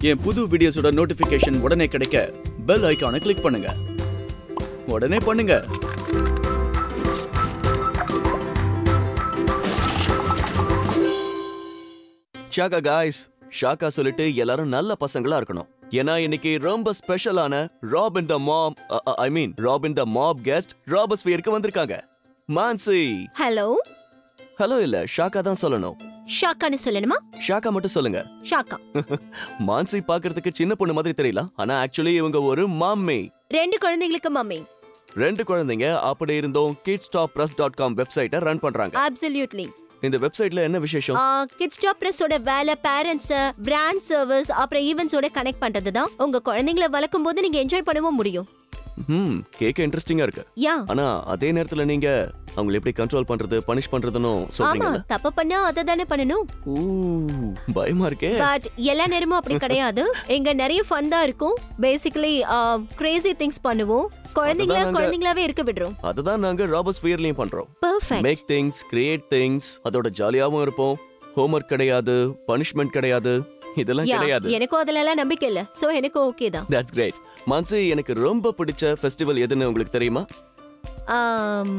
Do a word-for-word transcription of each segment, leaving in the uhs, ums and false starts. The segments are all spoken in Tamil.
என் புது வீடியோஸோட நோட்டிபிகேஷன் உடனே கிடைக்க பெல் ஐகானை கிளிக் பண்ணுங்க. உடனே பண்ணுங்க. ஷாக்கா காய்ஸ், ஷாக்கா சொல்லிட்டு எல்லாரும் நல்ல பசங்களா இருக்கணும். ஏன்னா இன்னைக்கு ரொம்ப ஸ்பெஷலான Robin the mob I mean Robin the mob guest ராபஸ்பியருக்கு வந்திருக்காங்க. மான்சி. ஹலோ. ஹலோ இல்ல, ஷாக்கா தான் சொல்லணும். ஷாக்கான்னு சொல்லணுமா? ஷாக்கா மட்டும் சொல்லுங்க. ஷாக்கா. மான்சி பார்க்கிறதுக்கு சின்ன பொண்ணு மாதிரி தெரியல, ஆனா ஆக்சுவலி இவங்க ஒரு மம்மி. ரெண்டு குழந்தைகளுக்கு மம்மி. ரெண்டு குழந்தைங்க. அப்படி இருந்தோம் kids top press dot com வெப்சைட்டை ரன் பண்றாங்க. அப்சல்யூட்லி. இந்த வெப்சைட்ல என்ன விசேஷம்? கிட்ஸ் டாப் பிரஸோட வேலை பேரண்ட்ஸ், பிராண்ட் சர்வீஸ் அப்புறம் ஈவென்ட்ஸோட கனெக்ட் பண்றது தான். உங்க குழந்தைகளை வளர்க்கும் போது நீங்க என்ஜாய் பண்ணவும் முடியும். ம், கேக்க இன்ட்ரஸ்டிங்கா இருக்கு. யா. ஆனா அதே நேரத்துல நீங்க அவங்களை எப்படி கண்ட்ரோல் பண்றது, பனிஷ் பண்றதுன்னு சொல்றீங்க. ஆமா, தப்பு பண்ணா அத தானே பண்ணனும். ஊ, பயமா இருக்கே. பட் எல்லா நேரமும் அப்படி கிடையாது. எங்க நிறைய ஃபன் தான் இருக்கும். பேசிக்கலி கிரேசி திங்ஸ் பண்ணுவோம். குழந்தைங்கள குழந்தைங்களாவே இருக்க விடுறோம். அதுதான் நாங்க ராபஸ்பியர்லயும் பண்றோம். Perfect. Make things, create things. அதோட ஜாலியாவும் இருப்போம். ஹோம்வொர்க் கிடையாது, பனிஷ்மென்ட் கிடையாது, இதெல்லாம் கிடையாது. எனக்கு அதெல்லாம் நம்பிக்கை இல்ல. சோ எனக்கு ஓகே தான். That's great. மான்சி, எனக்கு ரொம்ப பிடிச்ச ஃபெஸ்டிவல் எதுன்னு உங்களுக்கு தெரியுமா? ஆம்,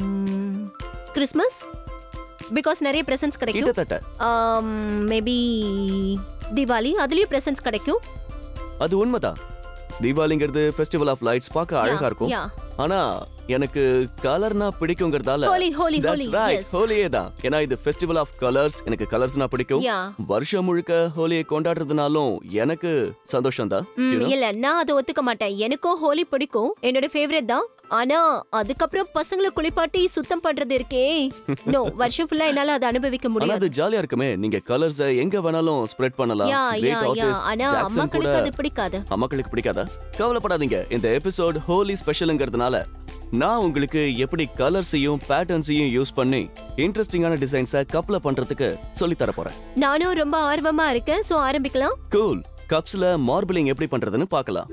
கிறிஸ்மஸ். பிகாஸ் நிறைய பிரசன்ட்ஸ் கிடைக்கும். கிட்டத்தட்ட. ஆம், மேபி தீபாவளி, அதுலயும் பிரசன்ட்ஸ் கிடைக்கும். அது உண்மைதான். தீபாவளிங்கிறது ஃபெஸ்டிவல் ஆஃப் லைட்ஸ், பார்க்க அழகா இருக்கும். ஆனா எனக்கு கலர்னா பிடிக்கும்ங்கறதால ஹோலி ஹோலி ஹோலி. எஸ், ஹோலியே தான். ஏன்னா இது ஃபெஸ்டிவல் ஆஃப் கலர்ஸ். எனக்கு கலர்ஸ்னா பிடிக்கும். வருஷம் முழுக்க ஹோலியை கொண்டாடுறதுனாலும் எனக்கு சந்தோஷம் தான். இல்ல, நான் அதை ஒத்துக்க மாட்டேன். எனக்கும் ஹோலி பிடிக்கும், என்னோட ஃபேவரட் தான். ஆனா அதுக்கப்புறம் பசங்களை குளிப்பாட்டி சுத்தம் பண்றது இருக்கே, நோ, வருஷம் ஃபுல்லா என்னால அதை அனுபவிக்க முடியாது. அது ஜாலியா இருக்குமே. நீங்க கலர்ஸ் எங்க வேணாலும் ஸ்ப்ரெட் பண்ணலாம். ஆனா அம்மாக்களுக்கு அது பிடிக்காது. அம்மாக்களுக்கு பிடிக்காதா? கவலைப்படாதீங்க. இந்த எபிசோட் ஹோலி ஸ்பெஷல்ங்கிறதுனால நான் உங்களுக்கு எப்படி கலர்ஸையும் பேட்டர்ன்ஸையும் யூஸ் பண்ணி இன்ட்ரெஸ்டிங்கான டிசைன்ஸை கப்ல பண்றதுக்கு சொல்லி தர போறேன். நானும் ரொம்ப ஆர்வமா இருக்கேன். சோ ஆரம்பிக்கலாம். கூல். கப்ஸ்ல மார்பிளிங் எப்படி பண்றதுன்னு பார்க்கலாம்.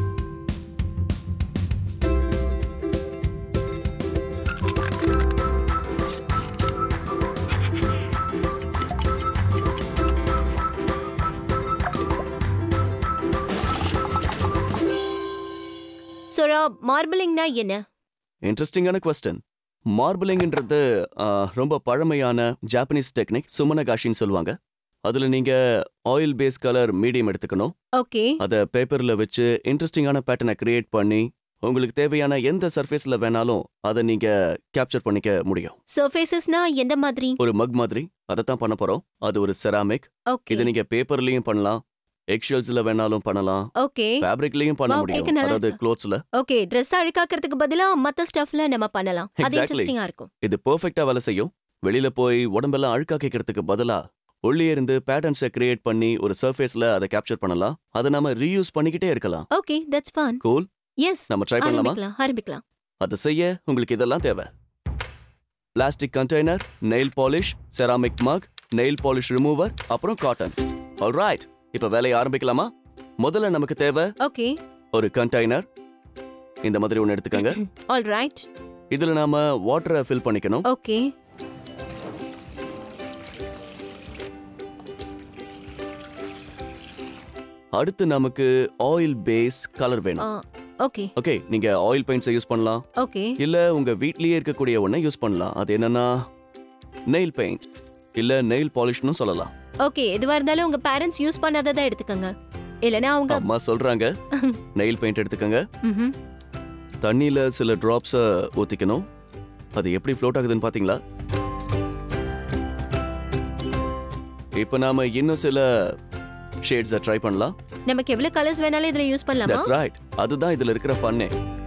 சோரா, மார்பிளிங்னா என்ன? இன்ட்ரெஸ்டிங்கான क्वेश्चन. மார்பிளிங்ன்றது ரொம்ப பழமையான ஜாப்பனீஸ் டெக்னிக், சுமனகாஷின்னு சொல்லுவாங்க. அதுல நீங்க ஆயில் பேஸ் கலர் மீடியம் எடுத்துக்கணும். ஓகே. அத பேப்பர்ல வச்சு இன்ட்ரெஸ்டிங்கான பேட்டர்னை கிரியேட் பண்ணி உங்களுக்கு தேவையான எந்த சர்ஃபேஸ்ல வேணாலும் அதை நீங்க கேப்சர் பண்ணிக்க முடியும். சர்ஃபேசஸ்னா எந்த மாதிரி? ஒரு மக் மாதிரி. அதை தான் பண்ண போறோம். அது ஒரு செராமிக். இது நீங்க பேப்பர்லயும் பண்ணலாம், எக்ஷெல்ஸ்ல வேணாலும் பண்ணலாம். ஓகே. ஃபேப்ரிக்லயும் பண்ண முடியும், அதாவது க்ளோத்ஸ்ல. ஓகே, Dress அழுக்காக்கிறதுக்கு பதிலா மத்த ஸ்டஃப்ல நம்ம பண்ணலாம். அது இன்ட்ரஸ்டிங்கா இருக்கும். இது பெர்ஃபெக்ட்டா வேலை செய்யும். வெளியில போய் உடம்பெல்லாம் அழுக்காக்கிறதுக்கு பதிலா உள்ளே இருந்து பேட்டர்ன்ஸை கிரியேட் பண்ணி ஒரு சர்ஃபேஸ்ல அதை கேப்சர் பண்ணலாம். அதை நாம ரீயூஸ் பண்ணிக்கிட்டே இருக்கலாம். Okay, that's fun. Cool. Yes, நம்ம ட்ரை பண்ணலாமா? ஆரம்பிக்கலாம். அதை செய்ய உங்களுக்கு இதெல்லாம் தேவை. Plastic container, nail polish, ceramic mug, nail polish remover, அப்புறம் காட்டன். ஆல்ரைட், இப்ப வேலையை ஆரம்பிக்கலாமா? முதல்ல நமக்கு தேவை ஓகே ஒரு கண்டெய்னர். இந்த மாதிரி ஒன்னு எடுத்துக்கங்க. ஆல்ரைட். இதுல நாம வாட்டரை ஃபில் பண்ணிக்கணும். ஓகே. அடுத்து நமக்கு ஆயில் பேஸ் கலர் வேணும். ஓகே. ஓகே, நீங்க ஆயில் பெயிண்ட்ஸ் யூஸ் பண்ணலாம். ஓகே. இல்ல உங்க வீட்லயே இருக்கக்கூடிய ஒண்ணை யூஸ் பண்ணலாம். அது என்னன்னா நெயில் பெயிண்ட் இல்ல நெயில் பாலிஷ்னு சொல்லலாம். ஓகே, எதுவா இருந்தாலும் உங்க பேரண்ட்ஸ் யூஸ் பண்ணாததை எடுத்துக்கங்க. இல்லனா அவங்க அம்மா சொல்றாங்க நெயில் பெயிண்ட் எடுத்துக்கங்க. ம்ம். தண்ணில சில டிராப்ஸ் ஊத்திக்கணும். அது எப்படி ஃப்ளோட் ஆகுதுன்னு பாத்தீங்களா? இப்போ நாம இன்னும் சில ஷேட்ஸ் ட்ரை பண்ணலாம். நமக்கு எவ்வளவு கலர்ஸ் வேணாலும் இதல யூஸ் பண்ணலாமா? That's right. அதுதான் இதுல இருக்கிற ஃபன்னே.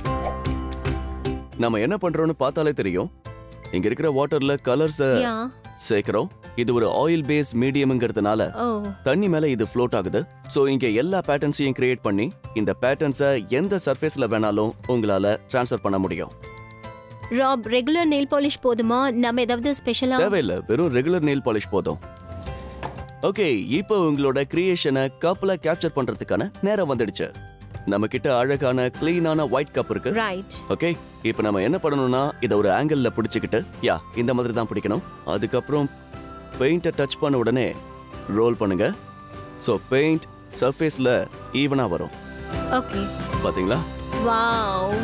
நாம என்ன பண்றோம்னு பார்த்தாலே தெரியும். இங்க இருக்கிற வாட்டர்ல கலர்ஸ் சேர்க்கிறோம். இது ஒரு ஆயில் பேஸ் மீடியம்ங்கிறதுனால தண்ணி மேல இது ஃப்ளோட் ஆகுது. சோ இங்க எல்லா பேட்டர்ன்ஸையும் கிரியேட் பண்ணி இந்த பேட்டர்ன்ஸை எந்த சர்ஃபேஸ்ல வேணாலும் உங்களால ட்ரான்ஸ்ஃபர் பண்ண முடியும். ராப், ரெகுலர் நெயில் பாலிஷ் போதுமா? நம்ம ஏதாவது ஸ்பெஷலா? தேவையில்லை, வெறும் ரெகுலர் நெயில் பாலிஷ் போதும். ஓகே, இப்போ உங்களோட கிரியேஷனை கப்ல கேப்சர் பண்றதுக்கான நேரம் வந்துடுச்சு. நம்ம கிட்ட அழகான கிளீனான ஒயிட் கப் இருக்கு. ரைட். ஓகே, இப்போ நம்ம என்ன பண்ணணும்னா இத ஒரு ஆங்கிள்ல பிடிச்சிக்கிட்டு, யா இந்த மாதிரி தான் பிடிக்கணும். அதுக்கப்புறம் பெயிண்ட்டை டச் பண்ண உடனே ரோல் பண்ணுங்க. ஸோ பெயிண்ட் சர்ஃபேஸ்ல ஈவனா வரும். ஓகே. பாத்தீங்களா? வாவ்.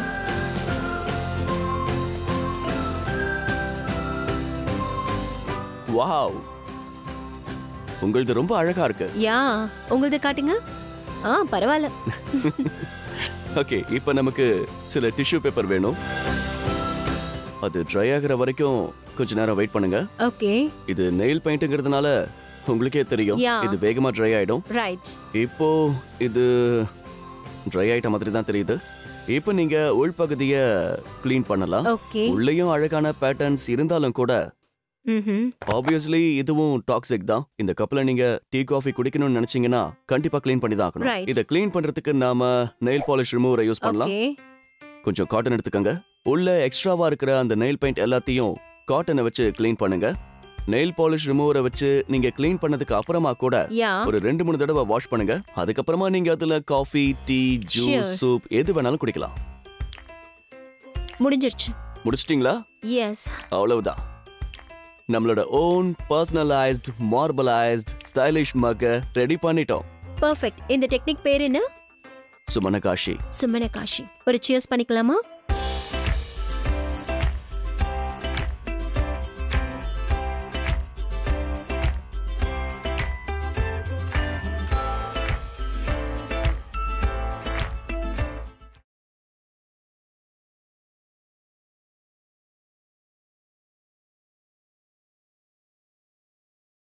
வாவ். உங்களுது ரொம்ப அழகா இருக்கு. யா, உங்களுது காட்டுங்க. ஆ, பரவாயில்ல. ஓகே, இப்போ நமக்கு சில டிஷ்யூ பேப்பர் வேணும். அது ட்ரை ஆகுற வரைக்கும் கொஞ்ச நேரம் வெயிட் பண்ணுங்க. ஓகே. இது நெயில் பெயிண்ட்ங்கிறதுனால உங்களுக்கே தெரியும் இது வேகமா ட்ரை ஆயிடும். ரைட். இப்போ இது ட்ரை ஆயிட்ட மாதிரி தான் தெரியுது. இப்போ நீங்க உள்பகுதிய க்ளீன் பண்ணலாம். ஓகே. உள்ளேயும் அழகான பேட்டர்ன்ஸ் இருந்தாலும் கூட ம்ஹும். ஆப்வியஸ்லி இதுவும் டாக்ஸிக் தான். இந்த கப்ல நீங்க டீ காஃபி குடிக்கணும்னு நினைச்சீங்கன்னா கண்டிப்பா க்ளீன் பண்ணி தான் ஆகணும். Right. இத க்ளீன் பண்றதுக்கு நாம நெயில் பாலிஷ் ரிமூவரை யூஸ் பண்ணலாம். ஓகே. கொஞ்சம் காட்டன் எடுத்துக்கங்க. உள்ள எக்ஸ்ட்ராவா இருக்கிற அந்த நெயில் பெயிண்ட் எல்லாத்தையும் காட்டனை வச்சு க்ளீன் பண்ணுங்க. நெயில் பாலிஷ் ரிமூவரை வச்சு நீங்க க்ளீன் பண்ணதுக்கு அப்புறமா கூட யா. ஒரு ரெண்டு மூணு தடவை வாஷ் பண்ணுங்க. அதுக்கப்புறமா நீங்க அதுல coffee, tea, juice, Sure. Soup எது வேணாலும் குடிக்கலாம். முடிஞ்சிருச்சு. முடிச்சிட்டீங்களா? எஸ். அவ்வளவுதான். நம்மளோட ஓன் பர்சனலைஸ்ட் மார்பலைஸ்ட் ஸ்டைலிஷ் மக்க ரெடி பண்ணிட்டோம். பெர்ஃபெக்ட். இந்த டெக்னிக் பேர் என்ன? சுமனகாஷி. சுமனகாஷி. ஒரு சியர்ஸ் பண்ணிக்கலாமா?